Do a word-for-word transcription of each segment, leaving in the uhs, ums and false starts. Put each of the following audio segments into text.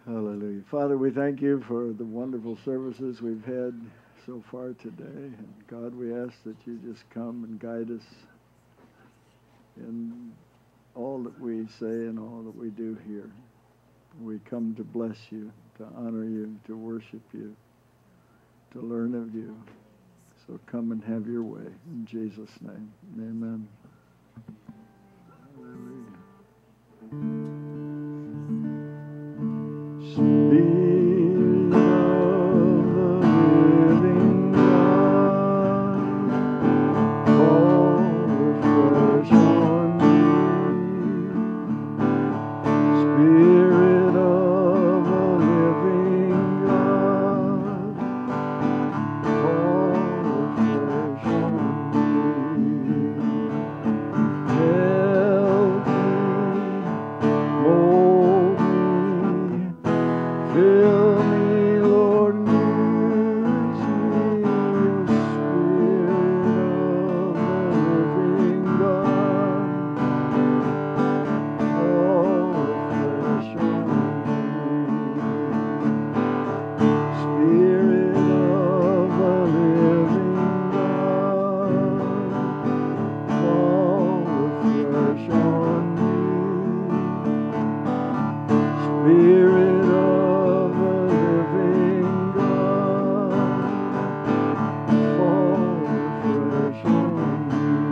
Hallelujah. Father, we thank you for the wonderful services we've had so far today. And God, we ask that you just come and guide us in all that we say and all that we do here. We come to bless you, to honor you, to worship you, to learn of you. So come and have your way. In Jesus' name, amen. Hallelujah. Spirit of the living God, fall afresh on me. Spirit of the living God, fall afresh on me. Help me, mold me, fill me, Lord, use me, O Spirit of the living God, fall afresh on me. Spirit of the living God, fall afresh on me. Spirit of the living God, fall afresh on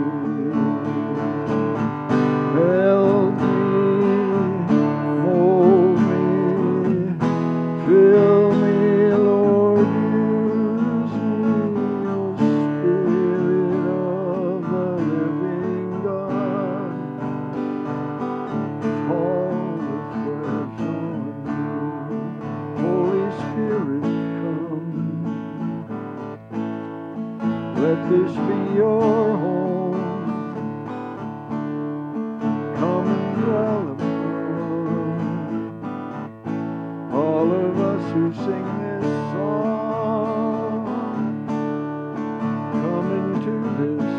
me. Help me, mold me, fill me, Lord, use me, O Spirit of the living God, fall afresh on me. Holy Spirit, come. Let this be your home. Come and dwell among all of us who sing this song. Come into this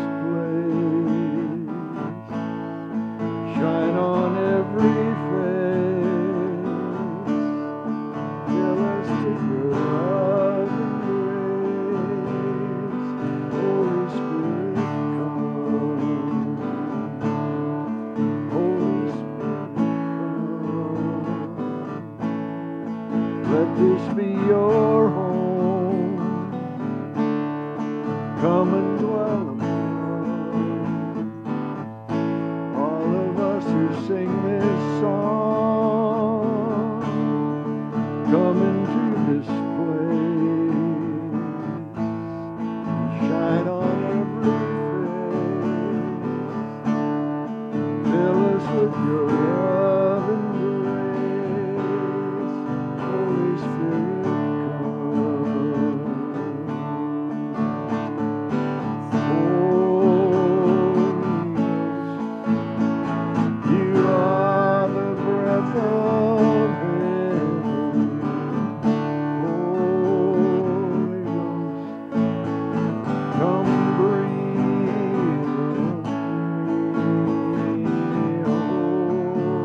place. Shine on every face. Fill us with your love and grace. Holy Spirit, come. Holy Spirit, come. Let this be your home. Come and dwell among all of us who sing this song. Come into this place. Shine on every face. Fill us with your love and grace. Holy Spirit, come. Holy Ghost, you are the breath of heaven. Holy Ghost, come breathe on me.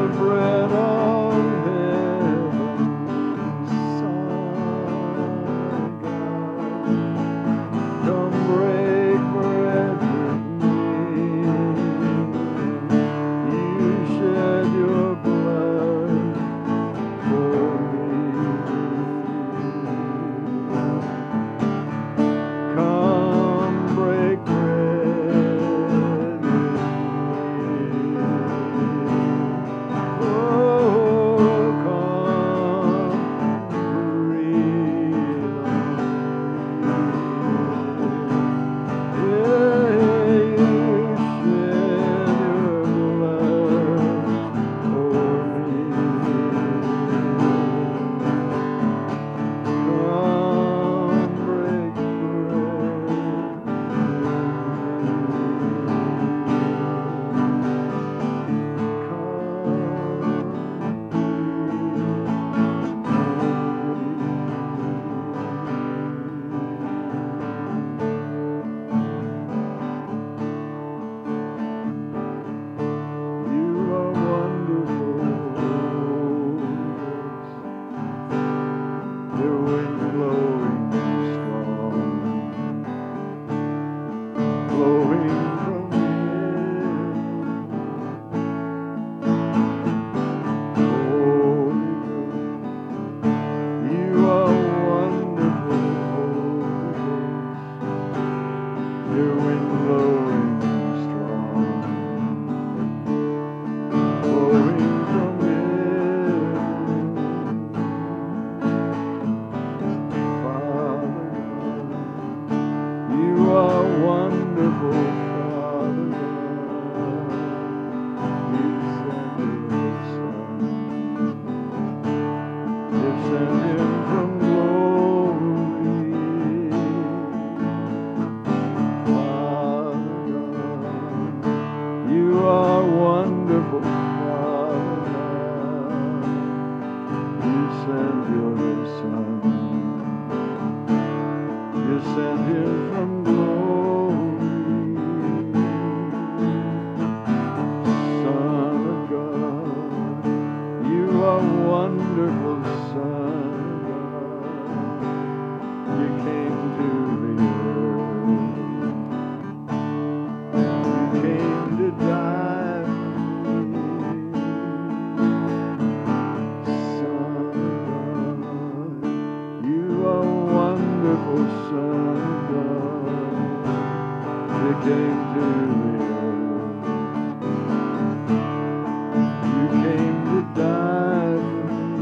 bread of heaven's Son, God. Come break bread with me. You shed your blood for me. Come break bread with me. Oh, come breathe on me. Yeah, you shed your blood for me. Come break You are wonderful. The wind blowing strong, blowing from heaven. Holy Ghost, you are wonderful. The wind blowing strong, blowing from heaven. Father God, you are wonderful, Father God. You sent your Son. You sent him from glory. Father God, you are wonderful, Father God. You sent your Son. You sent him from glory. Son of God, you are wonderful, Son of God. You came to the earth. You came to die for me. Son of God, you are wonderful, Son of God. You came to the earth. You came to die for me.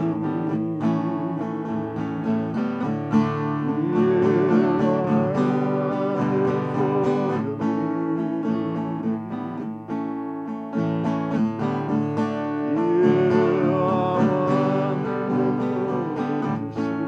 You are wonderful to me. You are wonderful to see.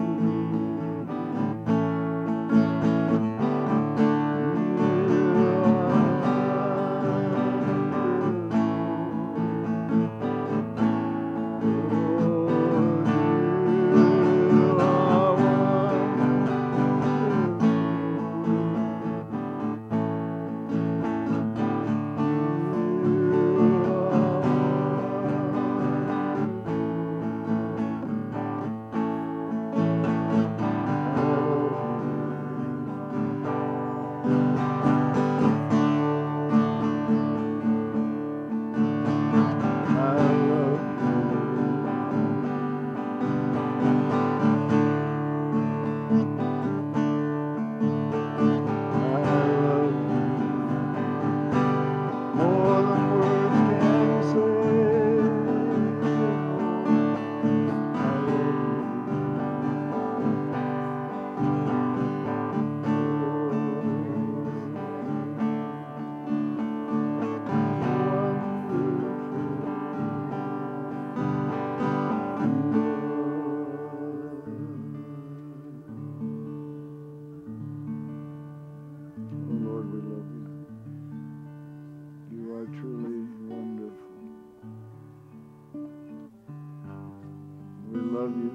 love you.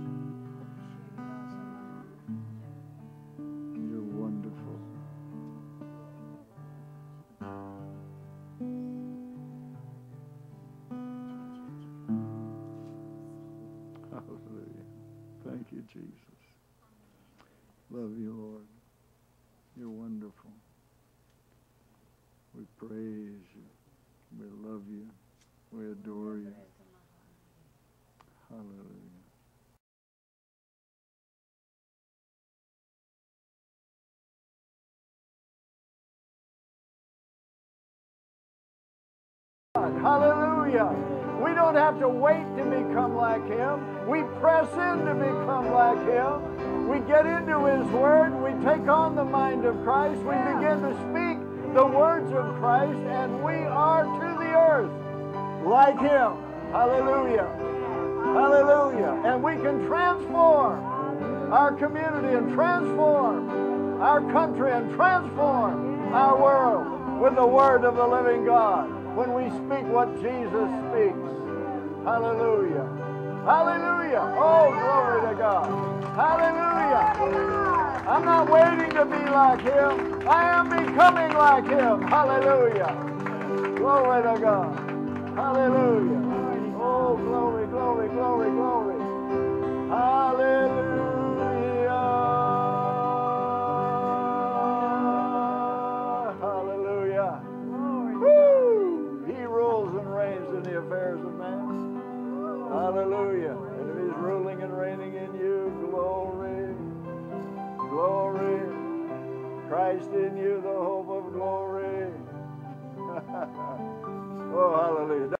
You're wonderful. you, Jesus. Love you, Lord. You're wonderful. We praise you. We love you. We adore you. Hallelujah. Hallelujah. We don't have to wait to become like him. We press in to become like him. We get into his word. We take on the mind of Christ. We begin to speak the words of Christ, and we are to the earth like him. Hallelujah. Hallelujah. And we can transform our community and transform our country and transform our world with the word of the living God when we speak what Jesus speaks. Hallelujah. Hallelujah. Oh, glory to God. Hallelujah. I'm not waiting to be like him. I am becoming like him. Hallelujah. Glory to God. Hallelujah. Oh, glory, glory, glory, glory. Hallelujah. Hallelujah. Woo! He rules and reigns in the affairs of man. Hallelujah. And if he's ruling and reigning in you, glory, glory. Christ in you, the hope of glory. Oh, hallelujah.